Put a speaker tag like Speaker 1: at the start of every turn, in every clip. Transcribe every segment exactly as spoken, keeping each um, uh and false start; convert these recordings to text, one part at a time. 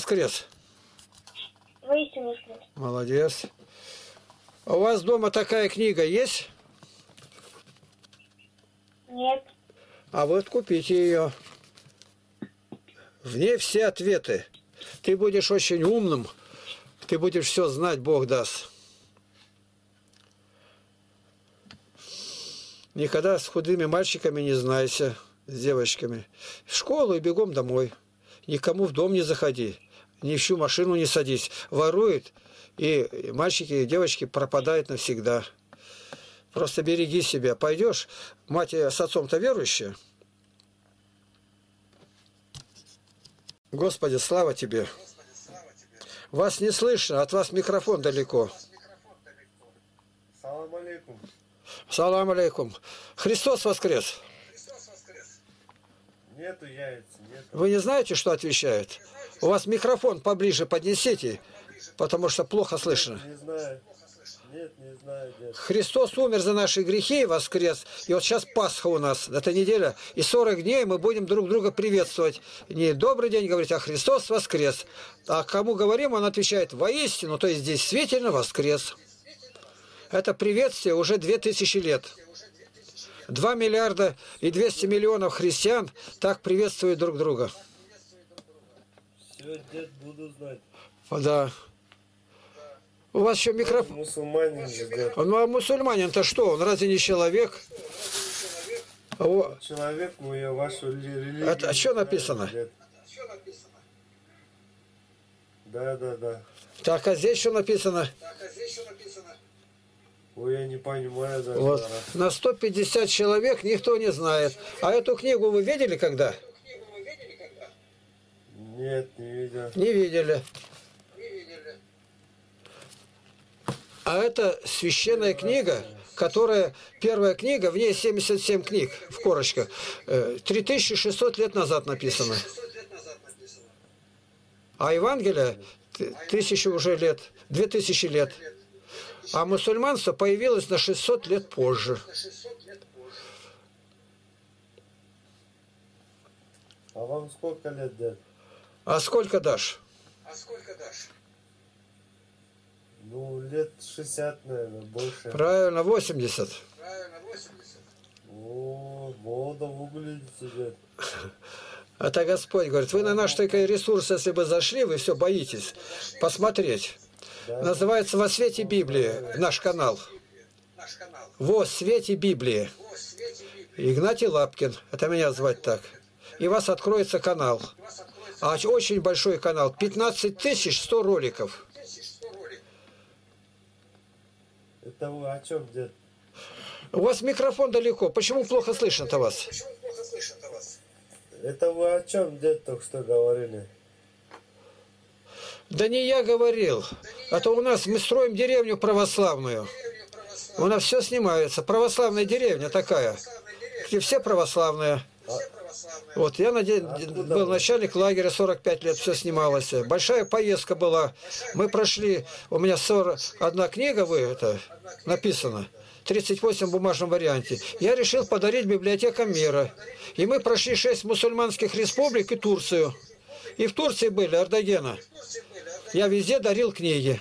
Speaker 1: воскрес?
Speaker 2: Воистину воскрес.
Speaker 1: Молодец. А у вас дома такая книга есть?
Speaker 2: Нет.
Speaker 1: А вот купите ее. В ней все ответы. Ты будешь очень умным. Ты будешь все знать, Бог даст. Никогда с худыми мальчиками не знайся, с девочками. В школу и бегом домой. Никому в дом не заходи. Ни в чью машину не садись. Воруют, и мальчики и девочки пропадают навсегда. Просто береги себя. Пойдешь, мать с отцом-то верующие. Господи, слава Тебе. Вас не слышно, от вас микрофон далеко.
Speaker 3: Салам алейкум.
Speaker 1: Салам алейкум. Христос воскрес.
Speaker 3: Нету яиц, нету.
Speaker 1: Вы не знаете, что отвечает? У вас микрофон поближе поднесите, потому что плохо слышно.
Speaker 3: Не знаю. Нет, не знаю, дед.
Speaker 1: Христос умер за наши грехи и воскрес. И вот сейчас Пасха у нас, эта неделя. И сорок дней мы будем друг друга приветствовать. Не добрый день говорить, а Христос воскрес. А кому говорим, он отвечает воистину, то есть действительно воскрес. Это приветствие уже две тысячи лет. Два миллиарда и двести миллионов христиан так приветствуют друг друга.
Speaker 3: Все, дед, буду знать.
Speaker 1: Да. У вас еще микрофон.
Speaker 3: Мусульманин же, дед.
Speaker 1: Ну а мусульманин-то что? Он разве не человек? О,
Speaker 3: Человек, ну я вашу религию.
Speaker 1: а, а что написано?
Speaker 3: Дед. Да, да, да.
Speaker 1: Так, а здесь что написано?
Speaker 3: Ой, я не понимаю даже.
Speaker 1: Вот.
Speaker 3: Да.
Speaker 1: На сто пятьдесят человек никто не знает. А эту книгу вы видели когда?
Speaker 3: Нет, не видел.
Speaker 1: Не видели. А это священная книга, которая, первая книга, в ней семьдесят семь книг в корочках. три тысячи шестьсот лет назад написано. А Евангелие тысячу уже лет, две тысячи лет. А мусульманство появилось на шестьсот лет позже.
Speaker 3: А вам сколько лет, дед?
Speaker 1: А сколько дашь?
Speaker 3: Ну, лет шестьдесят, наверное, больше.
Speaker 1: Правильно, восемьдесят.
Speaker 3: О, молодо выглядите, дед.
Speaker 1: Это Господь говорит, вы на наш такой ресурс, если бы зашли, вы все боитесь посмотреть.
Speaker 3: Да.
Speaker 1: Называется «Во свете Библии» наш канал. «Во свете Библии». Игнатий Лапкин, это меня звать так. И у вас откроется канал. А очень большой канал, пятнадцать тысяч сто роликов.
Speaker 3: Это вы о чем, дед?
Speaker 1: У вас микрофон далеко, почему плохо слышно-то вас?
Speaker 3: Это вы о чем, дед, только что говорили?
Speaker 1: Да не я говорил. А то у нас мы строим деревню православную. У нас все снимается. Православная деревня такая, где все православные. Вот, я на день, был начальник лагеря, сорок пять лет, все снималось. Большая поездка была. Мы прошли, у меня сорок одна книга вы, это, написана, тридцать восемь в бумажном варианте. Я решил подарить библиотекам мира. И мы прошли шесть мусульманских республик и Турцию. И в Турции были, Ардагена. Я везде дарил книги.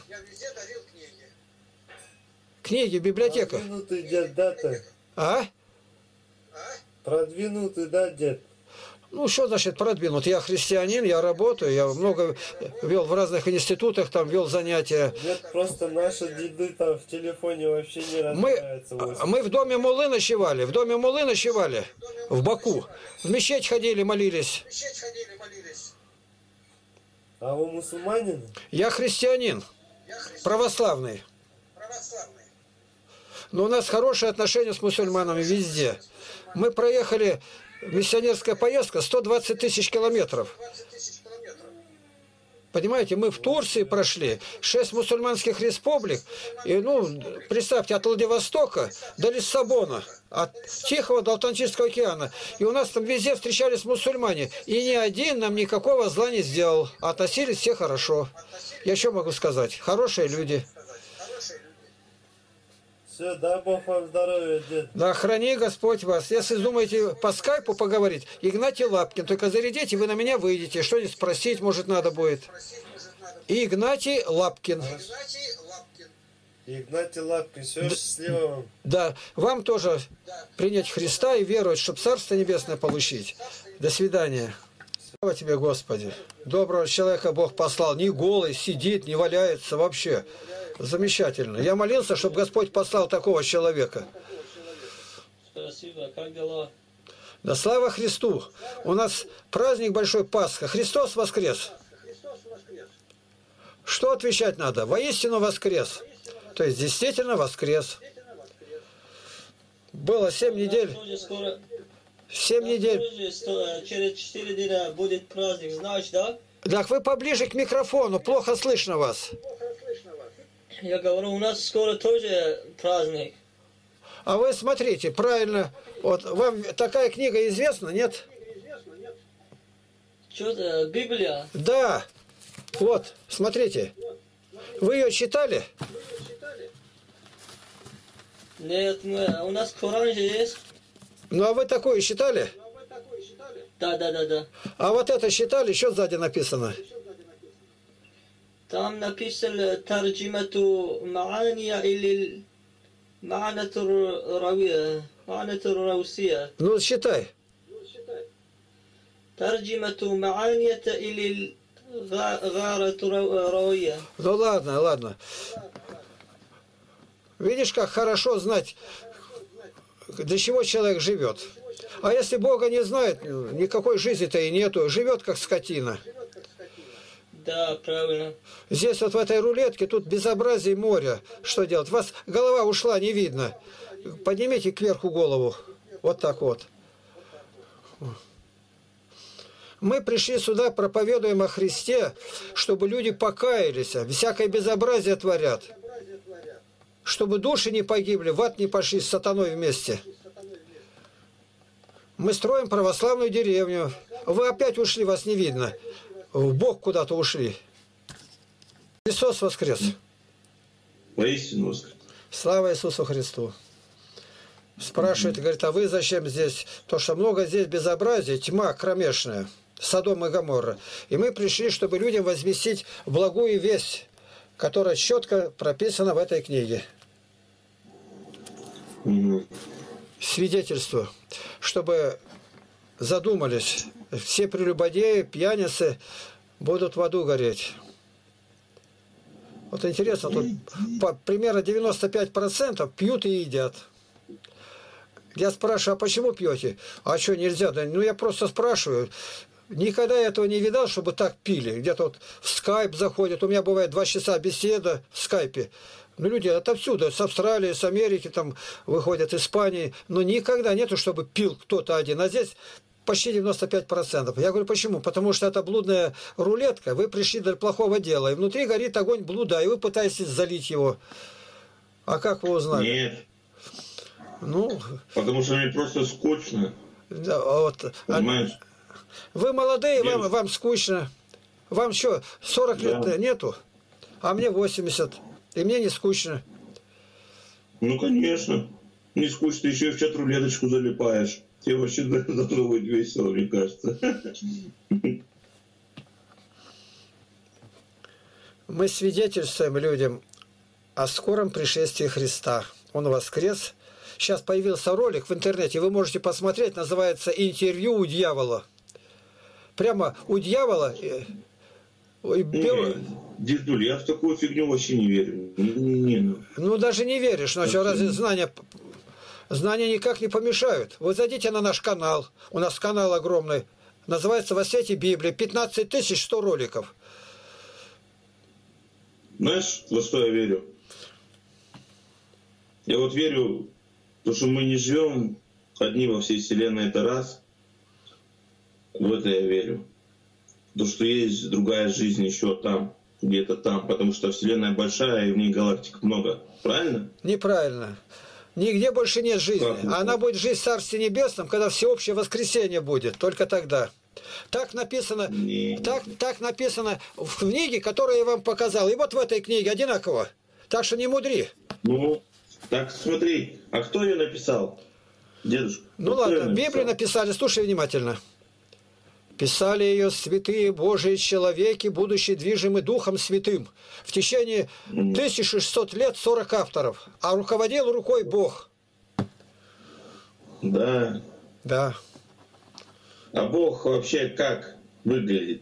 Speaker 1: Книги, библиотека.
Speaker 3: Продвинутый дед, да, ты?
Speaker 1: А?
Speaker 3: Продвинутый, да, дед?
Speaker 1: Ну, что значит продвинут? Я христианин, я работаю, я много вел в разных институтах, там вел занятия.
Speaker 3: Нет, просто наши деды там в телефоне вообще не разбираются.
Speaker 1: Мы, мы в доме Муллы ночевали, в доме Муллы ночевали, в Баку. В мечеть ходили, молились.
Speaker 3: А вы мусульманин?
Speaker 1: Я христианин, православный. Но у нас хорошие отношения с мусульманами везде. Мы проехали, миссионерская поездка, сто двадцать тысяч километров. Понимаете, мы в Турции прошли, шесть мусульманских республик, и, ну, представьте, от Владивостока до Лиссабона, от Тихого до Атлантического океана. И у нас там везде встречались мусульмане, и ни один нам никакого зла не сделал. Относились все хорошо. Я что могу сказать? Хорошие люди.
Speaker 3: Все, дай Бог вам здоровья, дед.
Speaker 1: Да храни Господь вас. Если думаете по скайпу поговорить, Игнатий Лапкин, только зарядите, вы на меня выйдете. Что-нибудь спросить, может, надо будет. Игнатий Лапкин.
Speaker 3: Игнатий Лапкин, все, счастливо вам.
Speaker 1: Да, вам тоже принять Христа и веровать, чтобы Царство Небесное получить. До свидания. Слава тебе, Господи. Доброго человека Бог послал. Не голый, сидит, не валяется вообще. Замечательно. Я молился, чтобы Господь послал такого человека.
Speaker 4: Спасибо. Как дела?
Speaker 1: Да слава Христу. У нас праздник Большой Пасха. Христос воскрес. Что отвечать надо? Воистину воскрес. То есть действительно воскрес. Было семь недель. Семь недель.
Speaker 4: Через четыре дня будет праздник, знаешь, да?
Speaker 1: Так вы поближе к микрофону, плохо слышно вас.
Speaker 4: Я говорю, у нас скоро тоже праздник.
Speaker 1: А вы смотрите, правильно, вот вам такая книга известна, нет?
Speaker 4: Что-то, Библия?
Speaker 1: Да, вот, смотрите. Вы ее читали?
Speaker 4: Нет, мы, у нас Коран же есть.
Speaker 1: Ну, а вы такое читали?
Speaker 4: Да, да, да, да.
Speaker 1: А вот это читали, что сзади написано?
Speaker 4: Там написано Тарджимату Маания или Маанатур Равия. Маанатур Раусия.
Speaker 1: Ну, считай.
Speaker 4: Тарджимату Маанията или Гарату Равия.
Speaker 1: Ну, ладно, ладно. Видишь, как хорошо знать, для чего человек живет. А если Бога не знает, никакой жизни-то и нету. Живет, как скотина.
Speaker 4: Да, правильно.
Speaker 1: Здесь вот в этой рулетке, тут безобразие моря. Что делать? У вас голова ушла, не видно. Поднимите кверху голову. Вот так вот. Мы пришли сюда, проповедуем о Христе, чтобы люди покаялись. Всякое безобразие творят. Чтобы души не погибли, в ад не пошли с сатаной вместе. Мы строим православную деревню. Вы опять ушли, вас не видно. В Бог куда-то ушли. Христос воскрес.
Speaker 5: Воистину воскрес.
Speaker 1: Слава Иисусу Христу. Спрашивает, говорит, а вы зачем здесь? То, что много здесь безобразия, тьма кромешная, Содом и Гоморра. И мы пришли, чтобы людям возвестить благую весть, которая четко прописана в этой книге.
Speaker 5: Угу.
Speaker 1: Свидетельство, чтобы задумались, все прелюбодеи, пьяницы будут в аду гореть. Вот интересно, тут по, примерно девяносто пять процентов пьют и едят. Я спрашиваю, а почему пьете? А что, нельзя? Да, ну, я просто спрашиваю. Никогда я этого не видал, чтобы так пили. Где-то вот в скайп заходят. У меня бывает два часа беседа в скайпе. Ну, люди отовсюду, с Австралии, с Америки, там выходят, Испании. Но никогда нету, чтобы пил кто-то один. А здесь почти девяносто пять процентов. Я говорю, почему? Потому что это блудная рулетка. Вы пришли для плохого дела. И внутри горит огонь блуда, и вы пытаетесь залить его. А как вы узнали?
Speaker 5: Нет.
Speaker 1: Ну,
Speaker 5: потому что мне просто скучно.
Speaker 1: Да, вот.
Speaker 5: Понимаешь?
Speaker 1: Вы молодые, вам, вам скучно. Вам что, сорок
Speaker 5: Да.
Speaker 1: лет нету? А мне восемьдесят. И мне не скучно.
Speaker 5: Ну, конечно. Не скучно, еще и в чат-рулеточку залипаешь. Тебе вообще должно быть весело, мне кажется.
Speaker 1: Мы свидетельствуем людям о скором пришествии Христа. Он воскрес. Сейчас появился ролик в интернете, вы можете посмотреть, называется «Интервью у дьявола». Прямо у дьявола...
Speaker 5: Не, дедуль, я в такую фигню вообще не верю. Не, не, не, ну.
Speaker 1: ну, даже не веришь, но что, разве знания... Знания никак не помешают. Вы зайдите на наш канал. У нас канал огромный. Называется «Во свете Библии». пятнадцать тысяч сто роликов.
Speaker 5: Знаешь, во что я верю? Я вот верю, то, что мы не живем одни во всей вселенной, это раз. В это я верю. То, что есть другая жизнь еще там, где-то там, потому что вселенная большая и в ней галактик много. Правильно?
Speaker 1: Неправильно. Нигде больше нет жизни.
Speaker 5: Как?
Speaker 1: Она будет жить в Царстве Небесном, когда всеобщее воскресенье будет. Только тогда. Так написано,
Speaker 5: Не.
Speaker 1: так, так написано в книге, которую я вам показал. И вот в этой книге одинаково. Так что не мудри.
Speaker 5: Ну, Так смотри, а кто ее написал? Дедушка.
Speaker 1: Ну
Speaker 5: кто
Speaker 1: ладно,
Speaker 5: её написал?
Speaker 1: Библию написали, слушай внимательно. Писали ее святые Божии человеки, будучи движимы Духом Святым. В течение тысячи шестисот лет сорок авторов. А руководил рукой Бог.
Speaker 5: Да.
Speaker 1: Да.
Speaker 5: А Бог вообще как выглядит?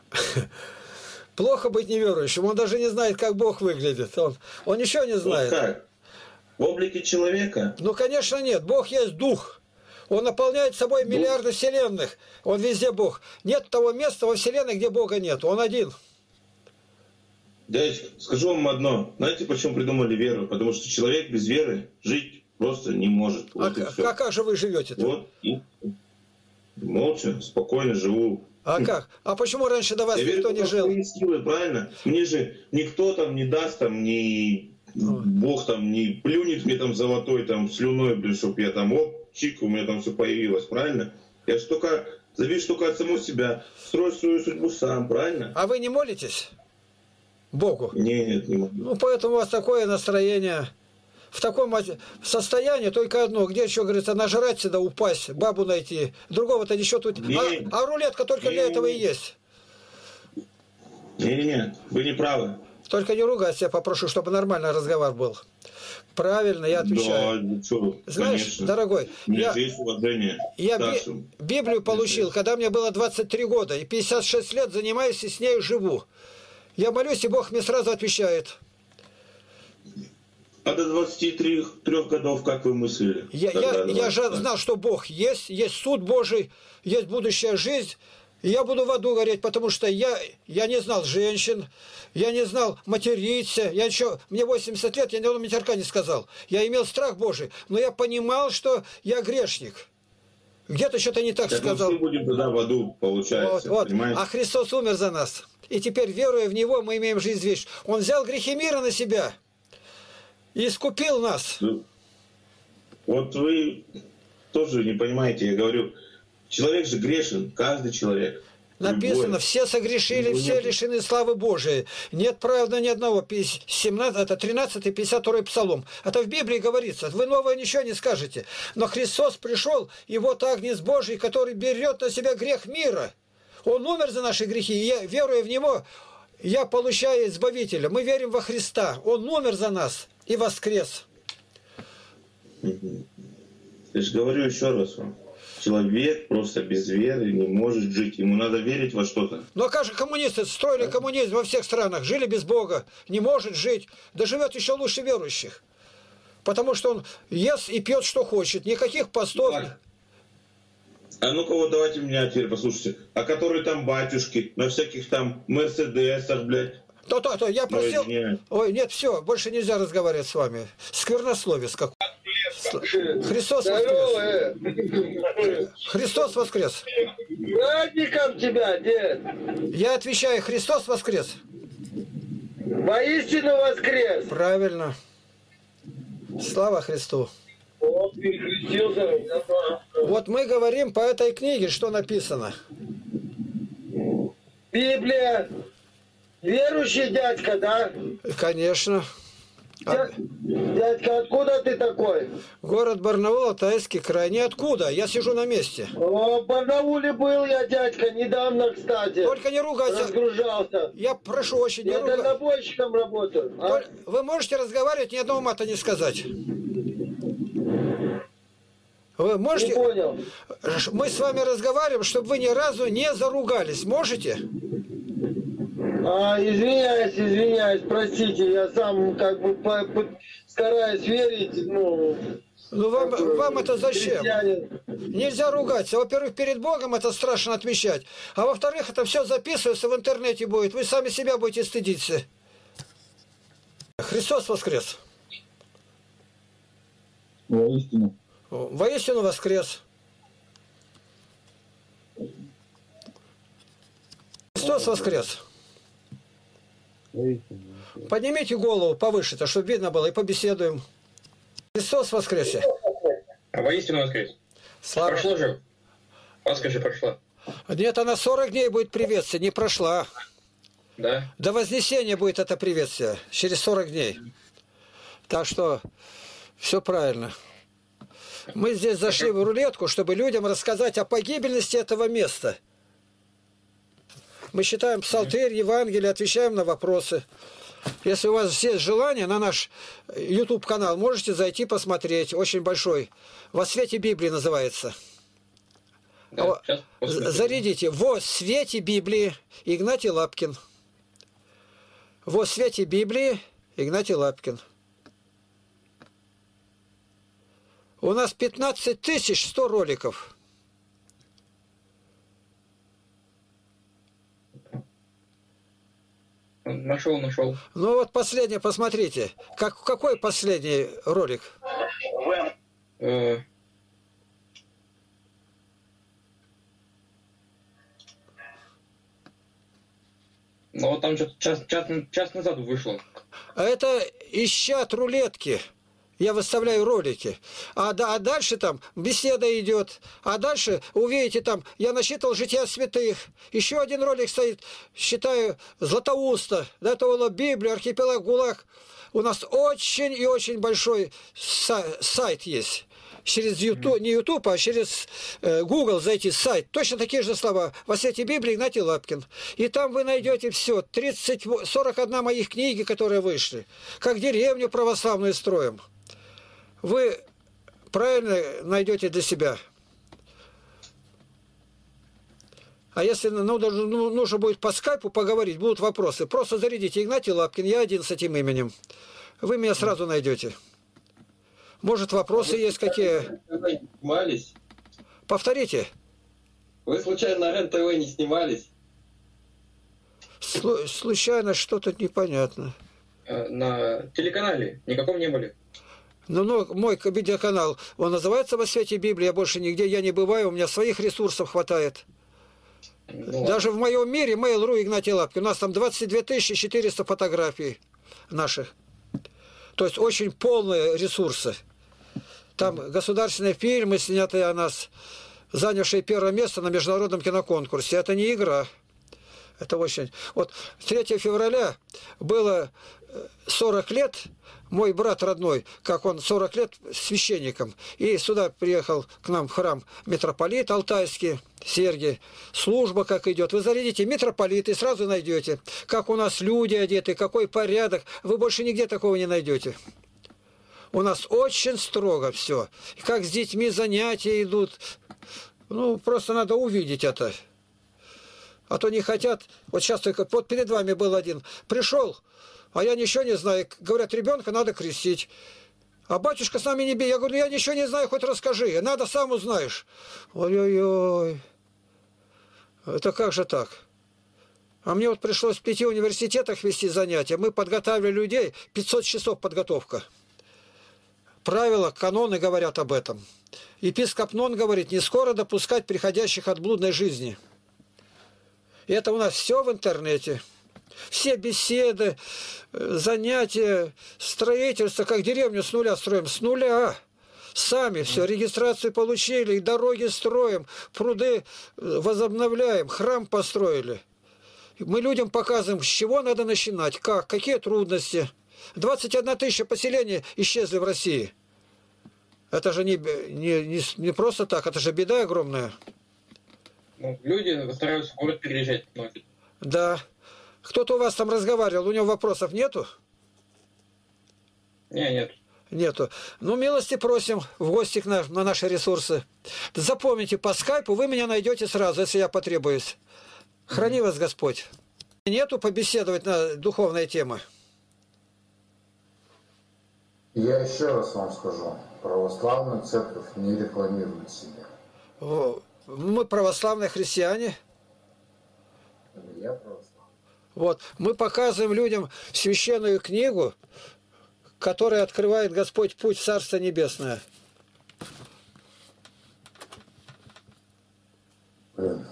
Speaker 1: Плохо быть неверующим. Он даже не знает, как Бог выглядит. Он, он ничего не
Speaker 5: Вот
Speaker 1: знает.
Speaker 5: как? В облике человека?
Speaker 1: Ну, конечно, нет. Бог есть Дух. Он наполняет собой миллиарды вселенных. Он везде Бог. Нет того места во вселенной, где Бога нет. Он один.
Speaker 5: Дядечка, скажу вам одно. Знаете, почему придумали веру? Потому что человек без веры жить просто не может.
Speaker 1: А,
Speaker 5: Вот и
Speaker 1: к-
Speaker 5: всё.
Speaker 1: а как же вы живете-то?
Speaker 5: Вот и молча, спокойно живу.
Speaker 1: А как? А почему раньше до вас
Speaker 5: Я верю
Speaker 1: никто
Speaker 5: только
Speaker 1: не
Speaker 5: в
Speaker 1: жил?
Speaker 5: свои силы, правильно? Мне же никто там не даст, там, ни Бог там не плюнет мне там золотой там слюной, блин, чтоб я там, оп, чик, у меня там все появилось, правильно? Я же только, зависит только от самого себя, строй свою судьбу сам, правильно?
Speaker 1: А вы не молитесь Богу?
Speaker 5: Нет, не могу.
Speaker 1: Ну, поэтому у вас такое настроение. В таком от- состоянии только одно. Где еще, говорится, нажраться да упасть, бабу найти. Другого-то ничего тут...
Speaker 5: Не.
Speaker 1: А, а рулетка только для
Speaker 5: Не.
Speaker 1: этого и есть.
Speaker 5: Не-не-не, вы не правы.
Speaker 1: Только не ругайся, я попрошу, чтобы нормальный разговор был. Правильно, я отвечаю.
Speaker 5: Да, ну что,
Speaker 1: Знаешь,
Speaker 5: конечно.
Speaker 1: дорогой,
Speaker 5: У меня
Speaker 1: я,
Speaker 5: же есть уважение
Speaker 1: я
Speaker 5: к
Speaker 1: Би-
Speaker 5: старшим.
Speaker 1: Библию получил, когда мне было двадцать три года, и пятьдесят шесть лет занимаюсь и с ней живу. Я молюсь, и Бог мне сразу отвечает.
Speaker 5: А до двадцати трёх годов как вы мыслили?
Speaker 1: Я,
Speaker 5: Тогда
Speaker 1: я, я же
Speaker 5: двадцать.
Speaker 1: знал, что Бог есть, есть суд Божий, есть будущая жизнь, и я буду в аду гореть, потому что я, я не знал женщин, я не знал материться, я еще, мне восемьдесят лет, я ни одного матерка не сказал. Я имел страх Божий, но я понимал, что я грешник. Где-то что-то не так
Speaker 5: Так мы
Speaker 1: сказал.
Speaker 5: все будем тогда в аду, получается,
Speaker 1: Вот, вот.
Speaker 5: понимаете?
Speaker 1: А Христос умер за нас. И теперь, веруя в Него, мы имеем жизнь вечную. Он взял грехи мира на себя и искупил нас.
Speaker 5: Вот вы тоже не понимаете, я говорю, человек же грешен, каждый человек.
Speaker 1: Написано,
Speaker 5: Любой.
Speaker 1: все согрешили,
Speaker 5: Ну,
Speaker 1: все
Speaker 5: нет.
Speaker 1: лишены славы Божией. Нет правды ни одного. семнадцатый, это тринадцатый, пятьдесят второй псалом. Это в Библии говорится. Вы новое ничего не скажете. Но Христос пришел, и вот Агнец Божий, который берет на себя грех мира. Он умер за наши грехи, и я, веруя в Него, я получаю Избавителя. Мы верим во Христа. Он умер за нас и воскрес.
Speaker 5: Я же говорю еще раз вам. Человек просто без веры не может жить. Ему надо верить во что-то.
Speaker 1: Но как же коммунисты строили коммунизм во всех странах, жили без Бога, не может жить, да живет еще лучше верующих. Потому что он ест и пьет, что хочет, никаких постов.
Speaker 5: Так. А ну-ка вот давайте меня теперь послушайте. А которые там батюшки, на всяких там мерседесах, блядь.
Speaker 1: То, то, то, я просил...
Speaker 5: Ой, нет.
Speaker 1: Ой, нет, все, больше нельзя разговаривать с вами. Сквернословец какой. Христос воскрес. Христос воскрес.
Speaker 6: Праздником тебя, дед!
Speaker 1: Я отвечаю, Христос воскрес.
Speaker 6: Воистину воскрес!
Speaker 1: Правильно. Слава Христу.
Speaker 6: Вот перекрестился, я тоже.
Speaker 1: Вот мы говорим по этой книге, что написано.
Speaker 6: Библия. Верующий дядька, да?
Speaker 1: Конечно. А-
Speaker 6: Дя- Дядька, откуда ты такой?
Speaker 1: Город Барнаул, Алтайский край. Ниоткуда, я сижу на месте.
Speaker 6: О, в Барнауле был я, дядька, недавно, кстати.
Speaker 1: Только не ругайся.
Speaker 6: Разгружался.
Speaker 1: Я прошу очень, не
Speaker 6: Я
Speaker 1: ругайся.
Speaker 6: дальнобойщиком работаю. А?
Speaker 1: Вы можете разговаривать, ни одного мата не сказать? Вы
Speaker 6: Не
Speaker 1: можете?
Speaker 6: понял.
Speaker 1: Мы с вами разговариваем, чтобы вы ни разу не заругались. Можете?
Speaker 6: А, извиняюсь, извиняюсь, простите, я сам как бы по- по- стараюсь верить, ну...
Speaker 1: Ну вам,
Speaker 6: как бы,
Speaker 1: вам это зачем?
Speaker 6: христианин.
Speaker 1: Нельзя ругаться. Во-первых, перед Богом это страшно отмечать. А во-вторых, это все записывается в интернете будет. Вы сами себя будете стыдиться. Христос воскрес.
Speaker 7: Воистину.
Speaker 1: Воистину воскрес. Христос воскрес.
Speaker 7: Воистину.
Speaker 1: Поднимите голову повыше-то, чтобы видно было, и побеседуем. Христос воскресе.
Speaker 8: А воистину воскрес.
Speaker 1: Слава.
Speaker 8: Прошло же. Пасха же прошла.
Speaker 1: Нет, она сорок дней будет приветствие, не прошла.
Speaker 8: Да?
Speaker 1: До Вознесения будет это приветствие, через сорок дней. Так что Все правильно. Мы здесь зашли в рулетку, чтобы людям рассказать о погибельности этого места. Мы читаем псалтырь, Евангелие, отвечаем на вопросы. Если у вас есть желание, на наш YouTube-канал можете зайти посмотреть. Очень большой. «Во свете Библии» называется.
Speaker 8: Да, сейчас,
Speaker 1: зарядите. «Во свете Библии» Игнатий Лапкин. «Во свете Библии» Игнатий Лапкин. У нас пятнадцать тысяч сто роликов.
Speaker 8: Нашел, нашел.
Speaker 1: Ну вот последний, посмотрите. Как, какой последний ролик?
Speaker 8: Э, Ну вот там что-то час, час, час назад вышло.
Speaker 1: А это из чат рулетки. Я выставляю ролики. А, да, а дальше там беседа идет. А дальше увидите там, я насчитал жития святых. Еще один ролик стоит, считаю, Златоуста. До этого была Библия, архипелаг ГУЛАГ. У нас очень и очень большой сайт есть. Через YouTube, не YouTube, а через э, Google зайти сайт. Точно такие же слова. «Во свете Библии» Игнатий Лапкин. И там вы найдете все. тридцать, сорок одна моих книги, которые вышли. Как деревню православную строим. Вы правильно найдете для себя. А если ну, ну, нужно будет по скайпу поговорить, будут вопросы, просто зарядите Игнатий Лапкин, я один с этим именем. Вы меня сразу найдете. Может, вопросы есть какие?
Speaker 7: Вы не снимались?
Speaker 1: Повторите.
Speaker 7: Вы случайно на РЕН-ТВ не снимались?
Speaker 1: Слу случайно что-то непонятно.
Speaker 8: На телеканале никаком не были.
Speaker 1: Ну, ну, мой видеоканал, он называется «Во свете Библии», я больше нигде, я не бываю, у меня своих ресурсов хватает. Ну, даже в моем мире, Mail.ru, Игнатий Лапкин, у нас там двадцать две тысячи четыреста фотографий наших. То есть очень полные ресурсы. Там государственные фильмы, снятые о нас, занявшие первое место на международном киноконкурсе. Это не игра. Это очень... Вот третьего февраля было сорок лет, мой брат родной, как он сорок лет священником. И сюда приехал к нам в храм митрополит Алтайский, Сергий. Служба как идет. Вы зарядите митрополит и сразу найдете, как у нас люди одеты, какой порядок. Вы больше нигде такого не найдете. У нас очень строго все. Как с детьми занятия идут. Ну, просто надо увидеть это. А то не хотят. Вот сейчас только... Вот перед вами был один. Пришел, а я ничего не знаю. Говорят, ребенка надо крестить. А батюшка с нами не бей. Я говорю, я ничего не знаю, хоть расскажи. Надо, сам узнаешь. Ой-ой-ой. Это как же так? А мне вот пришлось в пяти университетах вести занятия. Мы подготавливали людей. пятьсот часов подготовка. Правила, каноны говорят об этом. Епископ Нон говорит, не скоро допускать приходящих от блудной жизни. И это у нас все в интернете. Все беседы, занятия, строительство, как деревню с нуля строим. С нуля. Сами все, регистрацию получили, и дороги строим, пруды возобновляем, храм построили. Мы людям показываем, с чего надо начинать, как, какие трудности. двадцать одна тысяча поселений исчезли в России. Это же не, не, не, не просто так, это же беда огромная.
Speaker 8: Ну, люди стараются в город переезжать.
Speaker 1: Да. Кто-то у вас там разговаривал, у него вопросов нету?
Speaker 8: Не, нет.
Speaker 1: Нету. Ну, милости просим в гости к нам, на наши ресурсы. Запомните, по скайпу вы меня найдете сразу, если я потребуюсь. Храни вас Господь. Нету побеседовать на духовные темы?
Speaker 9: Я еще раз вам скажу. Православная церковь не рекламирует себя.
Speaker 1: Мы православные христиане.
Speaker 9: Я православный.
Speaker 1: Вот. Мы показываем людям священную книгу, которая открывает Господь путь в Царство Небесное.
Speaker 9: Блин.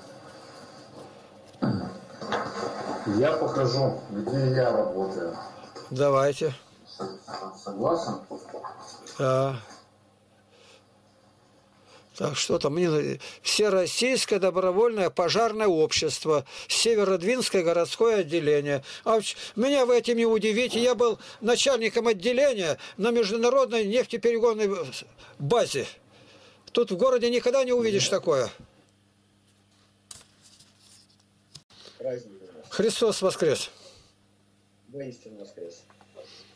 Speaker 9: Я покажу, где я работаю.
Speaker 1: Давайте.
Speaker 9: Согласен?
Speaker 1: Да. Так что там, Всероссийское добровольное пожарное общество, Северодвинское городское отделение. А меня в этом не удивите, я был начальником отделения на международной нефтеперегонной базе. Тут в городе никогда не увидишь такое.
Speaker 10: Праздник.
Speaker 1: Христос воскрес!
Speaker 10: Воистину воскрес.